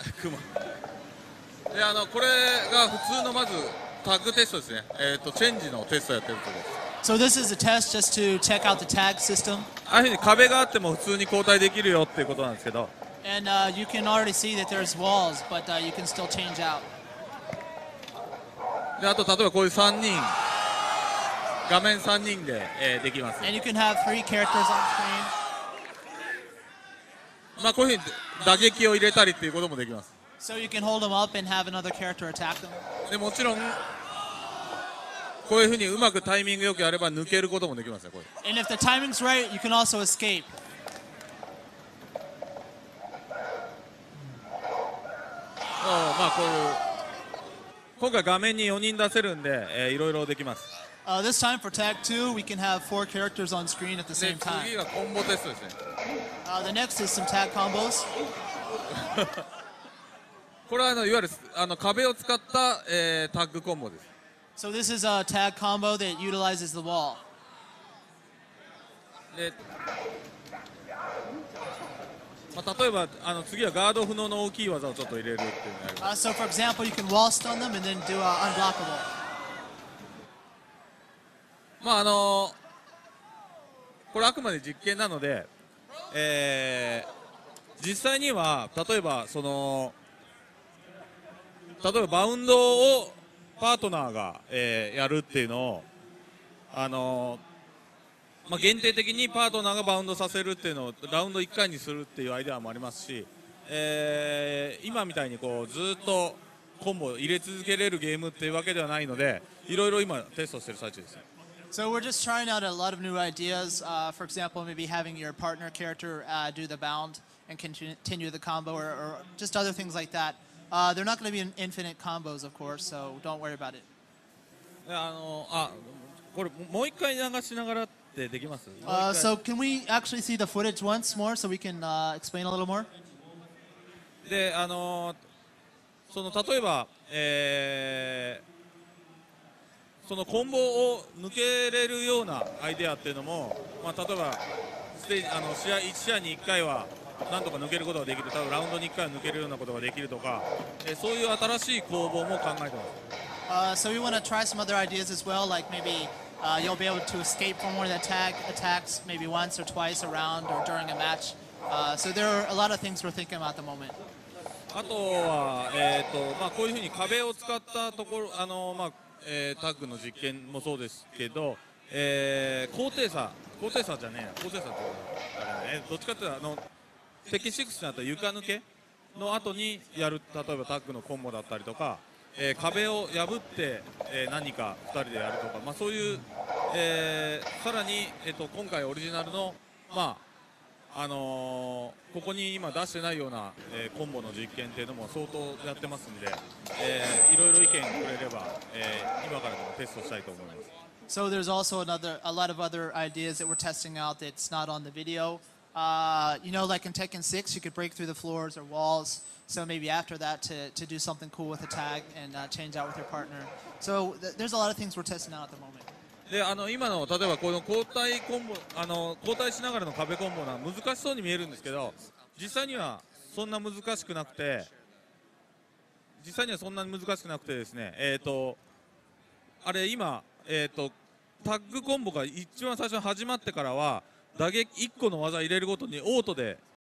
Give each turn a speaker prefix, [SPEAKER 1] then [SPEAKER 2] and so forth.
[SPEAKER 1] 熊で、これが普通のまずタッグテストですね。チェンジのテストやってるところです。
[SPEAKER 2] So this is a test just to check out the tag system.
[SPEAKER 1] ああいうふうに壁があっても普通に交代できるよっていうことなんですけど、
[SPEAKER 2] And you can already see that there's walls, but you can still change out.
[SPEAKER 1] であと例えばこういう3人画面3人で、できます。
[SPEAKER 2] And you can have 3 characters on screen.
[SPEAKER 1] まあこういうふうに打撃を入れたりっていうこともできます。
[SPEAKER 2] So you can hold them up and have another character attack them.
[SPEAKER 1] でもちろんこういうふうにうまくタイミングよくやれば抜けることもできますね。これ
[SPEAKER 2] And if the timing's right, you can also escape.
[SPEAKER 1] まあこういう今回画面に4人出せるんで、いろいろできます。
[SPEAKER 2] This time for tag 2, we can have 4 characters on screen at the
[SPEAKER 1] で
[SPEAKER 2] same time.
[SPEAKER 1] 次がコンボテストですね。
[SPEAKER 2] The next is some tag combos.
[SPEAKER 1] これはいわゆる壁を使った、タッグコンボです。
[SPEAKER 2] So this is a tag combo that utilizes the wall.
[SPEAKER 1] でまあ、例えば次はガード不能の大きい技をちょっと入れるっていうのをやります。
[SPEAKER 2] So for example, you can wall stun them and then do unblockable.
[SPEAKER 1] まあこれあくまで実験なので、実際には例えばバウンドをパートナーが、やるっていうのをまあ、限定的にパートナーがバウンドさせるっていうのをラウンド1回にするっていうアイデアもありますし、今みたいにこうずっとコンボを入れ続けれるゲームっていうわけではないので、いろいろ今テストしてる最中です。
[SPEAKER 2] So we're just trying out a lot of new ideas. For example, maybe having your partner character do the bound and continue the combo, or just other things like that. They're not going to be infinite combos, of course, so don't worry about it.
[SPEAKER 1] これもう一回流しながらってできます？
[SPEAKER 2] So can we actually see the footage once more so we can explain a little more?
[SPEAKER 1] で例えば、そのコンボを抜けれるようなアイデアっていうのも、まあ、例えば1試合に1回はなんとか抜けることができる、多分ラウンドに1回は抜けるようなことができるとか、そういう新しい攻防も考えてます。
[SPEAKER 2] So we want to try some other ideas as well, like maybe you'll be able to escape from one of the tag attacks maybe once or twice around or during a match. So there are a lot of things we're thinking about at the moment.
[SPEAKER 1] あとは、まあ、こういうふうに壁を使ったところまあタッグの実験もそうですけど、高低差じゃねえ高低差ってどっちかっていうとテッケン6になったら床抜けの後にやる、例えばタッグのコンボだったりとか、壁を破って、何か2人でやるとか、まあ、そういう、さらに、今回オリジナルの、まあここに今出してないような、コンボの実験っていうのも相当やってますんで、いろいろ意見くれれば、今からでもテストしたいと思います。
[SPEAKER 2] So there's also a lot of other ideas that we're testing out that's not on the video. Like in Tekken 6, you could break through the floors or walls. So maybe after that to do something cool with a tag and change out with your partner. So there's a lot of things we're testing out at the moment.
[SPEAKER 1] で今の例えばこの交代コンボ交代しながらの壁コンボは難しそうに見えるんですけど、実際にはそんな難しくなくてですね、あれ今タッグコンボが一番最初に始まってからは打撃1個の技入れるごとにオートで